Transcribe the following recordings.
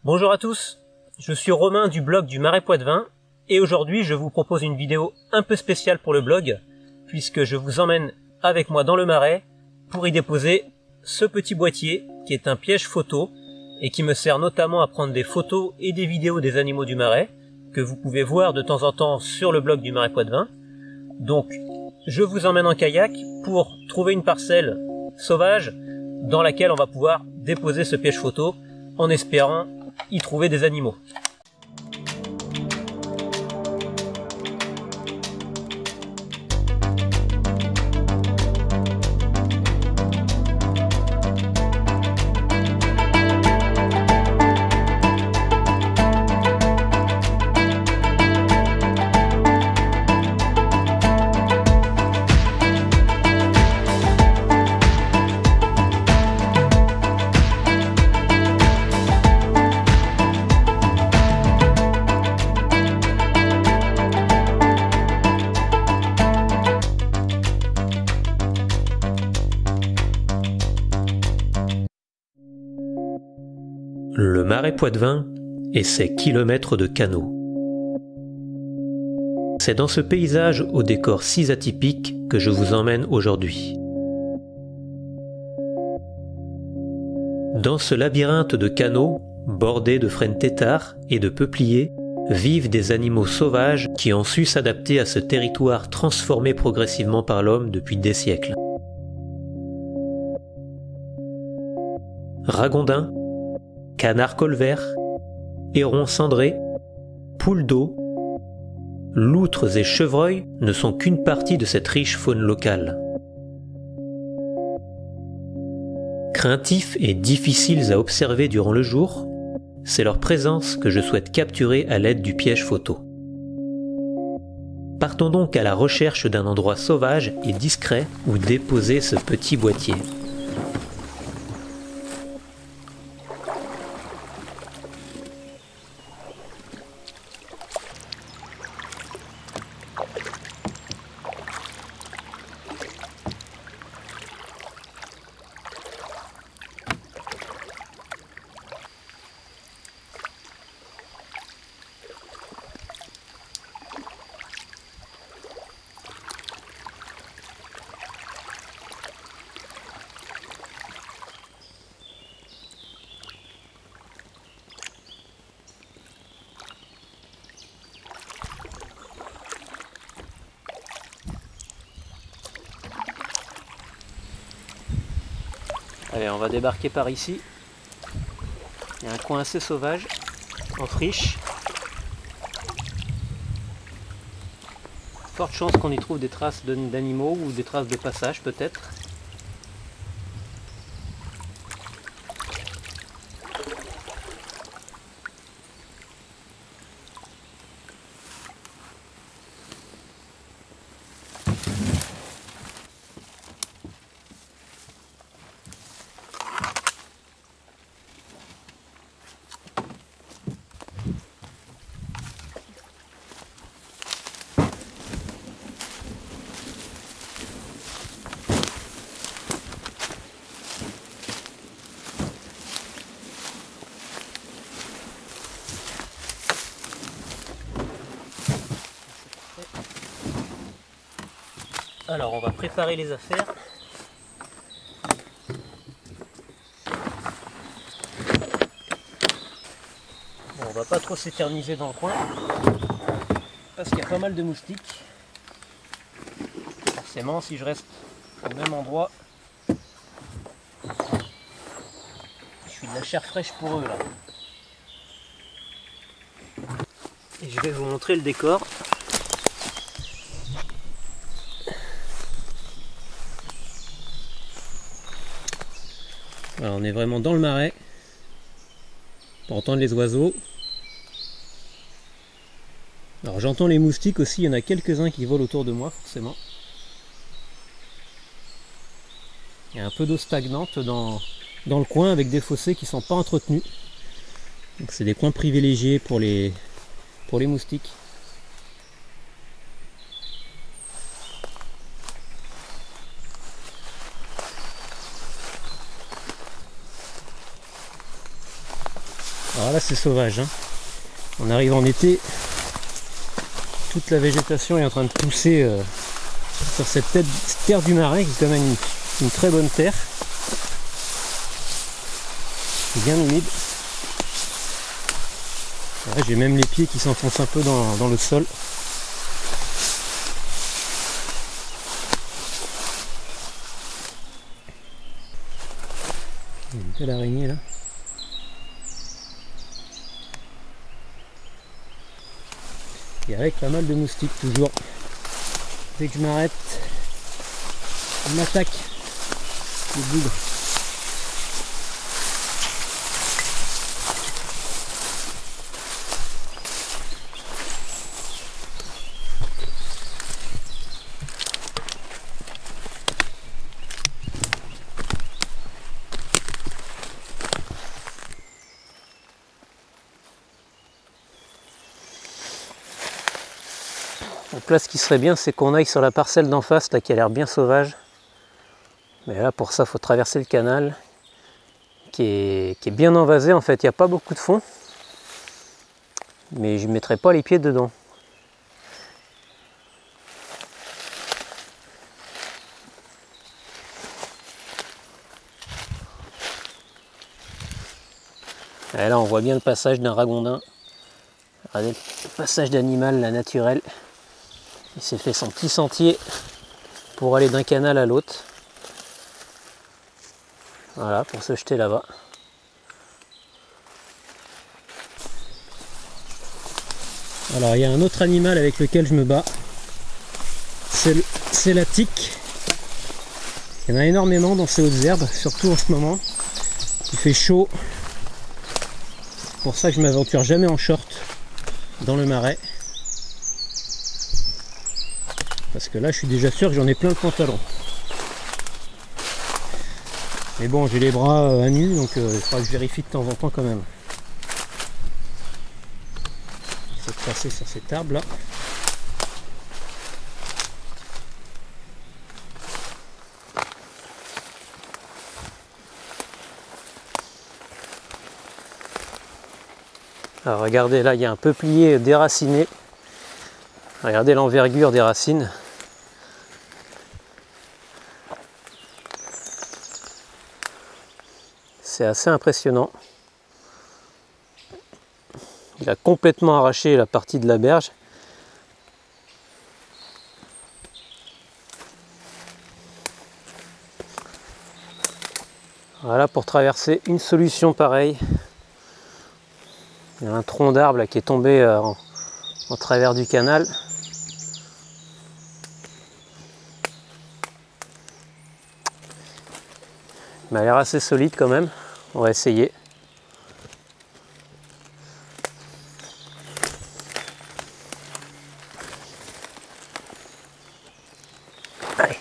Bonjour à tous, je suis Romain du blog du Marais Poitevin et aujourd'hui je vous propose une vidéo un peu spéciale pour le blog puisque je vous emmène avec moi dans le Marais pour y déposer ce petit boîtier qui est un piège photo et qui me sert notamment à prendre des photos et des vidéos des animaux du Marais que vous pouvez voir de temps en temps sur le blog du Marais Poitevin. Donc je vous emmène en kayak pour trouver une parcelle sauvage dans laquelle on va pouvoir déposer ce piège photo en espérant y trouver des animaux. Le Marais Poitevin et ses kilomètres de canaux. C'est dans ce paysage au décor si atypique que je vous emmène aujourd'hui. Dans ce labyrinthe de canaux, bordés de frênes têtards et de peupliers, vivent des animaux sauvages qui ont su s'adapter à ce territoire transformé progressivement par l'homme depuis des siècles. Ragondins, canards colverts, hérons cendrés, poules d'eau, loutres et chevreuils ne sont qu'une partie de cette riche faune locale. Craintifs et difficiles à observer durant le jour, c'est leur présence que je souhaite capturer à l'aide du piège photo. Partons donc à la recherche d'un endroit sauvage et discret où déposer ce petit boîtier. Allez, on va débarquer par ici. Il y a un coin assez sauvage, en friche. Forte chance qu'on y trouve des traces d'animaux ou des traces de passage peut-être. Alors on va préparer les affaires. Bon, on va pas trop s'éterniser dans le coin parce qu'il y a pas mal de moustiques. Forcément, si je reste au même endroit, je suis de la chair fraîche pour eux là. Et je vais vous montrer le décor. Alors, on est vraiment dans le marais pour entendre les oiseaux. Alors j'entends les moustiques aussi, il y en a quelques-uns qui volent autour de moi forcément. Il y a un peu d'eau stagnante dans le coin avec des fossés qui ne sont pas entretenus. Donc c'est des coins privilégiés pour les moustiques. Alors là c'est sauvage, hein. On arrive en été, toute la végétation est en train de pousser sur cette terre du Marais, qui est quand même une très bonne terre, bien humide. J'ai même les pieds qui s'enfoncent un peu dans le sol. Une belle araignée là. Et avec pas mal de moustiques toujours. Dès que je m'arrête, on m'attaque les bougres. Donc là, ce qui serait bien, c'est qu'on aille sur la parcelle d'en face, là, qui a l'air bien sauvage. Mais là, pour ça, il faut traverser le canal, qui est bien envasé. En fait, il n'y a pas beaucoup de fond, mais je ne mettrai pas les pieds dedans. Et là, on voit bien le passage d'un ragondin. Regardez le passage d'animal, la naturelle. Il s'est fait son petit sentier pour aller d'un canal à l'autre. Voilà, pour se jeter là-bas. Alors, il y a un autre animal avec lequel je me bats. C'est la tique. Il y en a énormément dans ces hautes herbes, surtout en ce moment. Il fait chaud. C'est pour ça que je ne m'aventure jamais en short dans le Marais. Parce que là, je suis déjà sûr que j'en ai plein le pantalon. Mais bon, j'ai les bras à nu, donc il faudra que je vérifie de temps en temps quand même. J'essaie de passer sur cet arbre là. Alors regardez, là il y a un peuplier déraciné. Regardez l'envergure des racines. C'est assez impressionnant. Il a complètement arraché la partie de la berge. Voilà, pour traverser une solution pareille. Il y a un tronc d'arbre qui est tombé en travers du canal. Il m'a l'air assez solide quand même. On va essayer. Allez.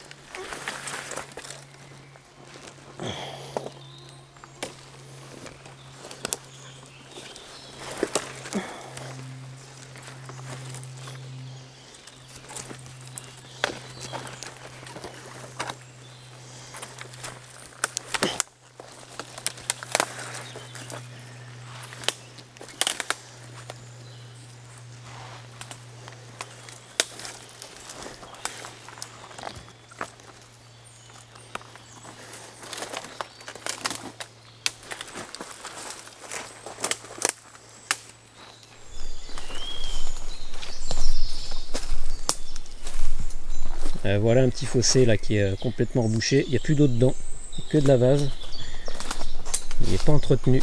Voilà un petit fossé là qui est complètement rebouché, il n'y a plus d'eau dedans, que de la vase, il n'est pas entretenu.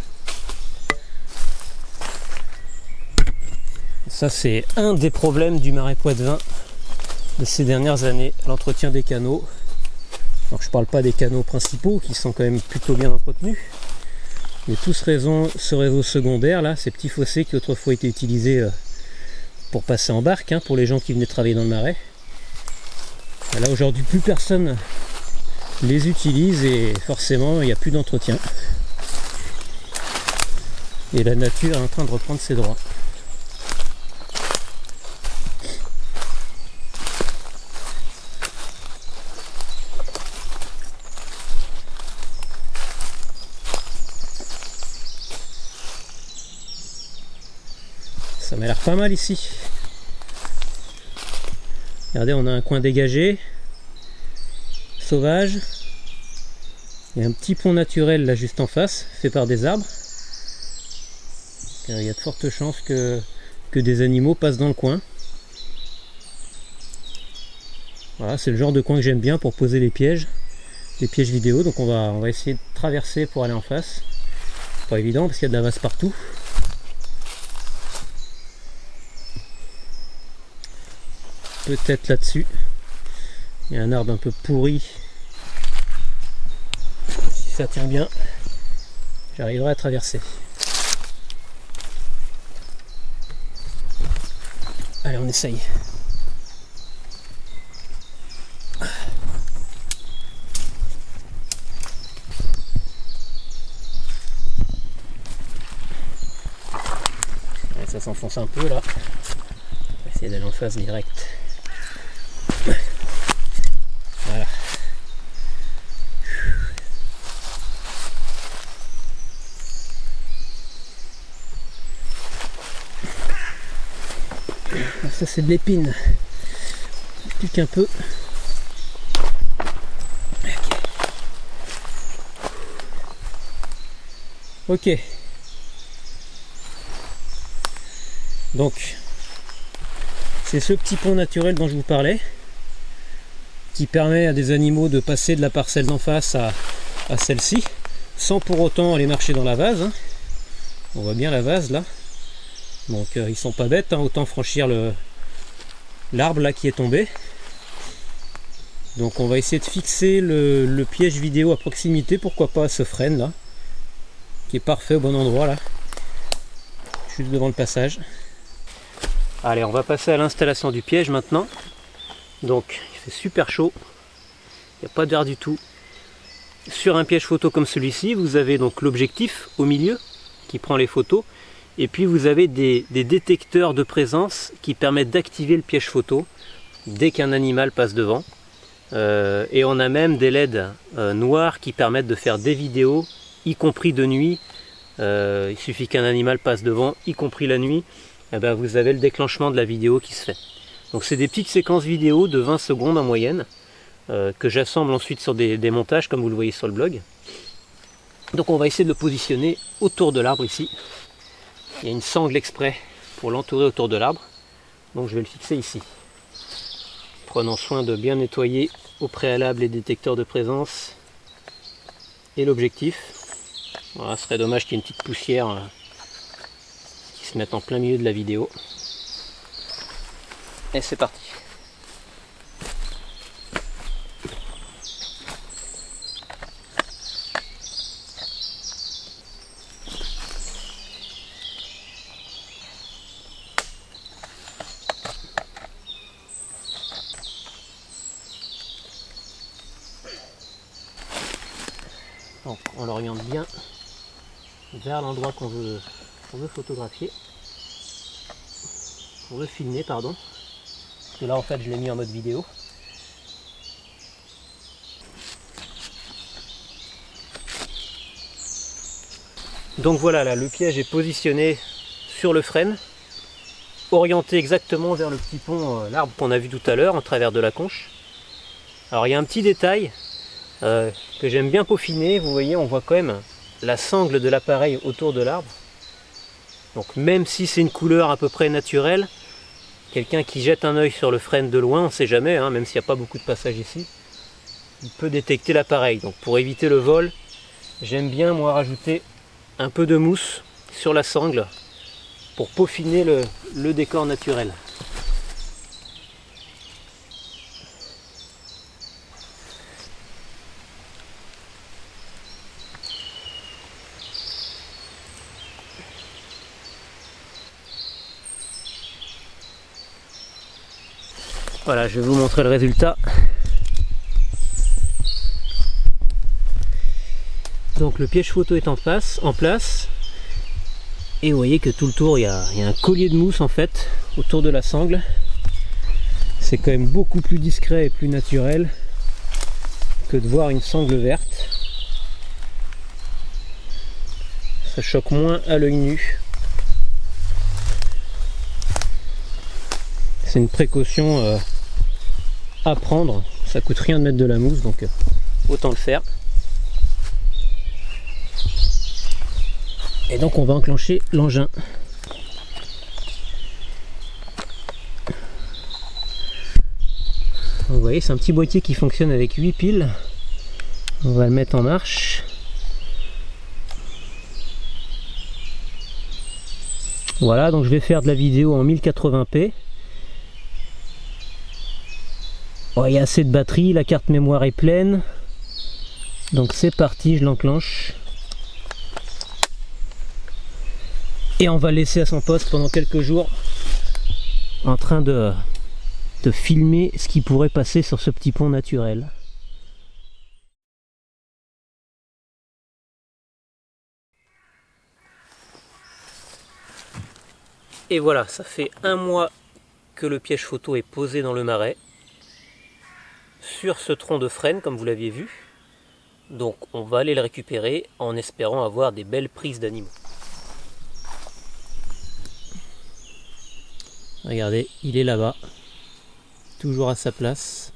Ça c'est un des problèmes du Marais Poitevin de ces dernières années, l'entretien des canaux. Alors je ne parle pas des canaux principaux qui sont quand même plutôt bien entretenus, mais tout ce réseau secondaire là, ces petits fossés qui autrefois étaient utilisés pour passer en barque, hein, pour les gens qui venaient travailler dans le Marais. Là aujourd'hui plus personne les utilise et forcément il n'y a plus d'entretien. Et la nature est en train de reprendre ses droits. Ça m'a l'air pas mal ici. Regardez, on a un coin dégagé, sauvage. Il y a un petit pont naturel là juste en face, fait par des arbres. Il y a de fortes chances que des animaux passent dans le coin. Voilà, c'est le genre de coin que j'aime bien pour poser les pièges vidéo. Donc on va essayer de traverser pour aller en face. Pas évident parce qu'il y a de la vase partout. Peut-être là-dessus. Il y a un arbre un peu pourri. Si ça tient bien, j'arriverai à traverser. Allez, on essaye. Ouais, ça s'enfonce un peu là. On va essayer d'aller en face direct. Voilà. Ça c'est de l'épine. Plus qu'un peu. Ok. Donc c'est ce petit pont naturel dont je vous parlais, qui permet à des animaux de passer de la parcelle d'en face à celle-ci, sans pour autant aller marcher dans la vase. Hein. On voit bien la vase là. Donc ils sont pas bêtes, hein, autant franchir l'arbre là qui est tombé. Donc on va essayer de fixer le piège vidéo à proximité, pourquoi pas à ce frêne là, qui est parfait au bon endroit là, juste devant le passage. Allez, on va passer à l'installation du piège maintenant. Donc il fait super chaud, il n'y a pas d'air du tout. Sur un piège photo comme celui-ci, vous avez donc l'objectif au milieu qui prend les photos. Et puis vous avez des détecteurs de présence qui permettent d'activer le piège photo dès qu'un animal passe devant. Et on a même des LED noirs qui permettent de faire des vidéos, y compris de nuit. Il suffit qu'un animal passe devant, y compris la nuit, et ben vous avez le déclenchement de la vidéo qui se fait. Donc c'est des petites séquences vidéo de 20 secondes en moyenne, que j'assemble ensuite sur des montages comme vous le voyez sur le blog. Donc on va essayer de le positionner autour de l'arbre ici. Il y a une sangle exprès pour l'entourer autour de l'arbre, donc je vais le fixer ici. Prenons soin de bien nettoyer au préalable les détecteurs de présence et l'objectif. Voilà, ce serait dommage qu'il y ait une petite poussière qui se mette en plein milieu de la vidéo. Et c'est parti. Donc on l'oriente bien vers l'endroit qu'on veut photographier, qu'on veut filmer, pardon. Parce que là en fait je l'ai mis en mode vidéo. Donc voilà, là le piège est positionné sur le frêne, orienté exactement vers le petit pont, l'arbre qu'on a vu tout à l'heure en travers de la conche. Alors il y a un petit détail que j'aime bien peaufiner. Vous voyez, on voit quand même la sangle de l'appareil autour de l'arbre. Donc même si c'est une couleur à peu près naturelle, quelqu'un qui jette un œil sur le frêne de loin, on ne sait jamais, hein, même s'il n'y a pas beaucoup de passage ici, il peut détecter l'appareil. Donc pour éviter le vol, j'aime bien moi rajouter un peu de mousse sur la sangle pour peaufiner le décor naturel. Voilà, je vais vous montrer le résultat. Donc le piège photo est en place. Et vous voyez que tout le tour, il y a un collier de mousse en fait autour de la sangle. C'est quand même beaucoup plus discret et plus naturel que de voir une sangle verte. Ça choque moins à l'œil nu. C'est une précaution à prendre. Ça coûte rien de mettre de la mousse, donc autant le faire. Et donc on va enclencher l'engin. Vous voyez, c'est un petit boîtier qui fonctionne avec 8 piles. On va le mettre en marche. Voilà, donc je vais faire de la vidéo en 1080p. Oh, il y a assez de batterie, la carte mémoire est pleine. Donc c'est parti, je l'enclenche. Et on va le laisser à son poste pendant quelques jours en train de filmer ce qui pourrait passer sur ce petit pont naturel. Et voilà, ça fait un mois que le piège photo est posé dans le marais, sur ce tronc de frêne comme vous l'aviez vu. Donc on va aller le récupérer en espérant avoir des belles prises d'animaux. Regardez, il est là-bas, toujours à sa place.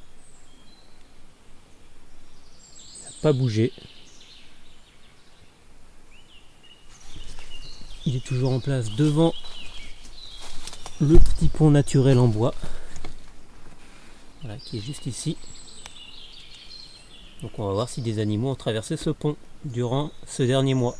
Il n'a pas bougé. Il est toujours en place devant le petit pont naturel en bois. Voilà, qui est juste ici. Donc on va voir si des animaux ont traversé ce pont durant ce dernier mois.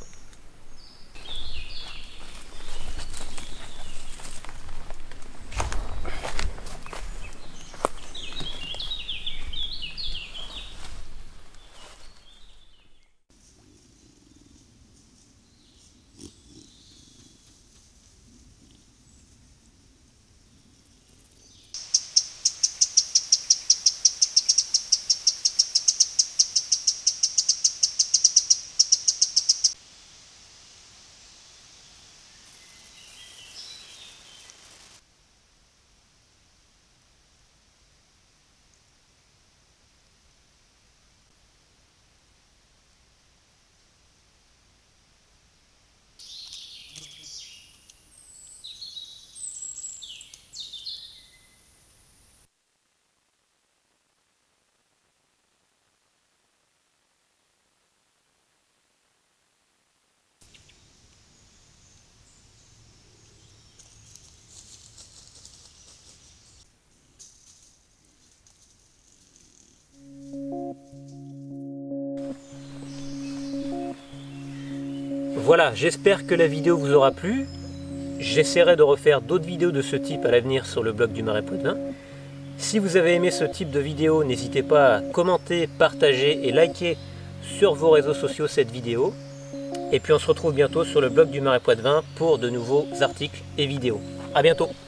Voilà, j'espère que la vidéo vous aura plu. J'essaierai de refaire d'autres vidéos de ce type à l'avenir sur le blog du Marais Poitevin. Si vous avez aimé ce type de vidéo, n'hésitez pas à commenter, partager et liker sur vos réseaux sociaux cette vidéo. Et puis on se retrouve bientôt sur le blog du Marais Poitevin pour de nouveaux articles et vidéos. À bientôt!